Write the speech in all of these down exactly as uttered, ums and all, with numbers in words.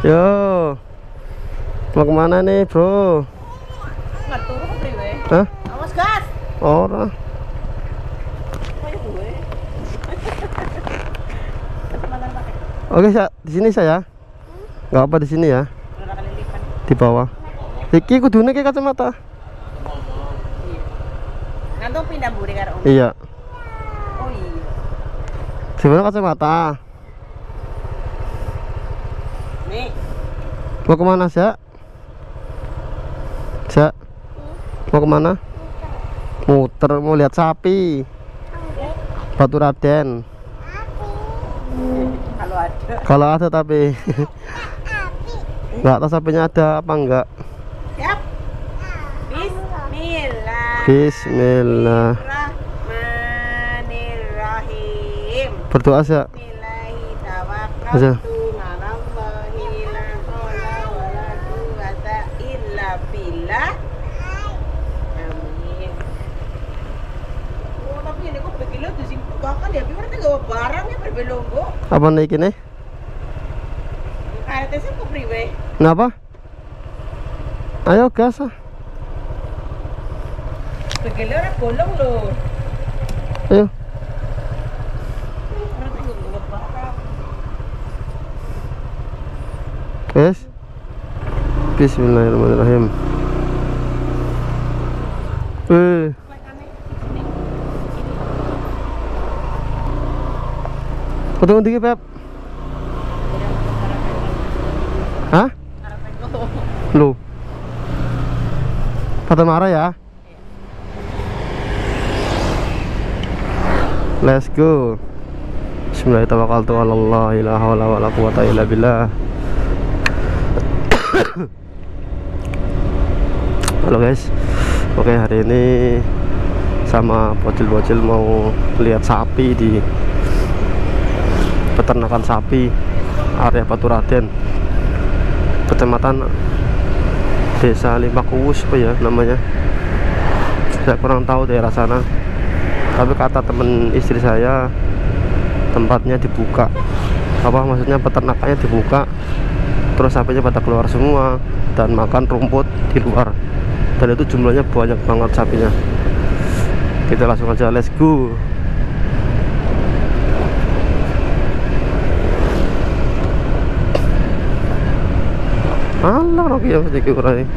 Yo, mau kemana nih bro? Nggak turun ke priwe. Hah? Awas gas. Ora. Oke, Sa, di sini saya. Nggak apa di sini ya. Di bawah. Iki kudune ke kacamata. Ngantung pindah mburi karo Om. Iya. Oh iya. Sebenarnya kacamata. Nih. Mau kemana Sa? Sa? Mau kemana? Muter, mau lihat sapi. Batu Raden. Kalau ada. Kalau ada tapi nggak tahu sapinya ada apa enggak. Siap. Bismillah. Bismillah. Bismillahirrahmanirrahim. Berdoa Sa. Aja. Barangnya berbelonggo. Apa naik ini? Karetnya kok priwe? Kenapa? Ayo gas ah. Begele ora bolong lho. Ayo. Ora tunggu barang. Yes. Bismillahirrahmanirrahim. Eh. Potong dikit Pep. Hah? Lu pada marah ya? Let's go. Bismillahirrahmanirrahim. La ilaha illallah wala quwwata illa billah. Halo guys. Oke, hari ini sama bocil-bocil mau lihat sapi di peternakan sapi area Batu Raden, kecamatan Desa Limpakuwus apa ya namanya, saya kurang tahu daerah sana, tapi kata temen istri saya tempatnya dibuka, apa maksudnya peternakannya dibuka, terus sapinya pada keluar semua dan makan rumput di luar, dan itu jumlahnya banyak banget sapinya. Kita langsung aja, let's go. Allah Rocky ya sedikit kurang.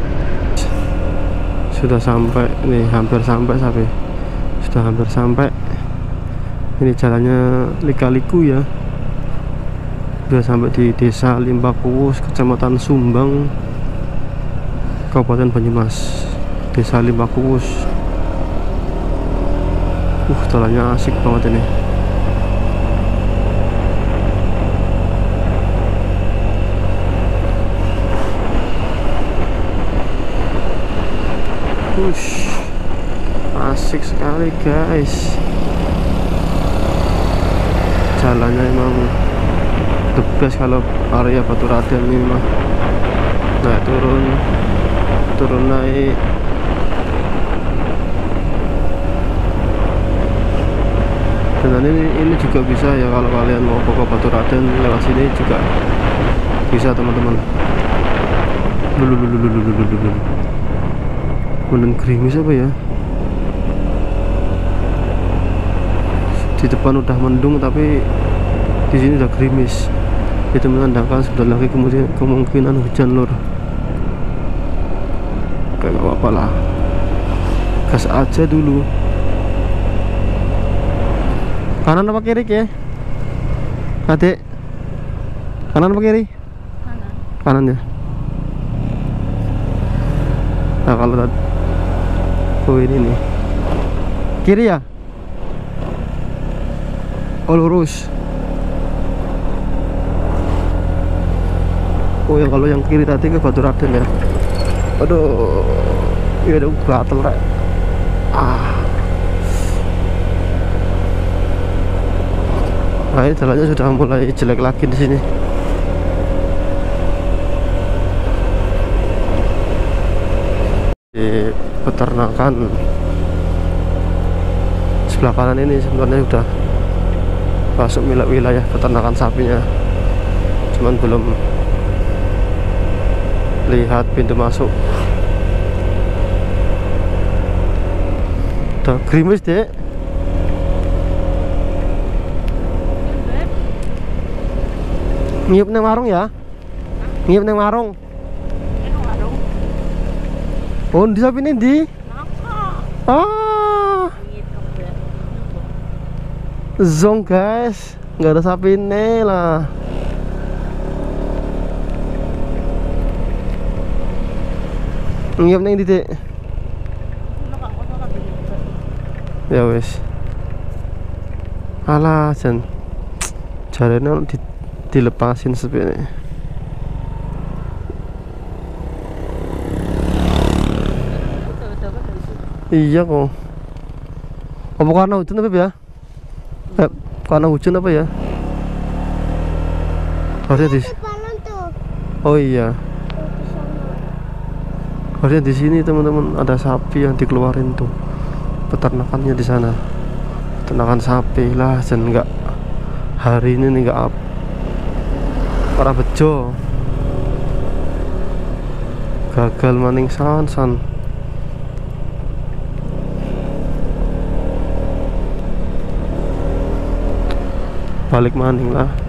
Sudah sampai nih, hampir sampai sapi. Sudah hampir sampai. Ini jalannya lika-liku ya. Sudah sampai di Desa Limpakuwus, Kecamatan Sumbang, Kabupaten Banyumas. Desa Limpakuwus. Uh, jalannya asik banget ini. Ush, asik sekali guys. Jalannya emang the best kalau area Batu Raden ini mah. Naik turun, turun naik. Dan ini ini juga bisa ya kalau kalian mau ke Batu Raden lewat sini juga bisa teman-teman. Lulu lulu lulu lulu lulu. Kemudian gerimis apa ya, di depan udah mendung tapi di sini udah gerimis, itu menandakan sebentar lagi kemudian kemungkinan hujan lor. Kayak gak apa-apa lah, gas aja dulu. Kanan apa kiri ya adik? Kanan apa kiri? Kanan. Kanan ya. Nah kalau tadi, oh ini nih kiri ya. Oh lurus. Oh ya kalau yang kiri tadi ke Batu Raden ya. Aduh, ya udah gatel rek. Ah. Nah ini jalannya sudah mulai jelek lagi di sini. Di peternakan sebelah kanan ini sebenarnya sudah masuk wilayah peternakan sapinya, cuman belum Lihat pintu masuk. Udah gerimis dek. Ngiup neng warung ya? Ngiup neng warung. Ini warung. Oh, di sapi ini di. Napa? Ah, Gitu ya. zong guys, nggak ada sapi ini lah. Ngiup neng di dek. Ya wes. Alah jan. Jarene di dilepasin sepene. Iya kok. Apa karena hujan apa ya? Eh, karena hujan apa ya? Harusnya di. Oh iya. Harusnya di sini teman-teman ada sapi yang dikeluarin tuh. Peternakannya di sana. Peternakan sapi lah, dan enggak hari ini nih enggak up. Para bejo. Gagal maning san-san. Balik maning lah.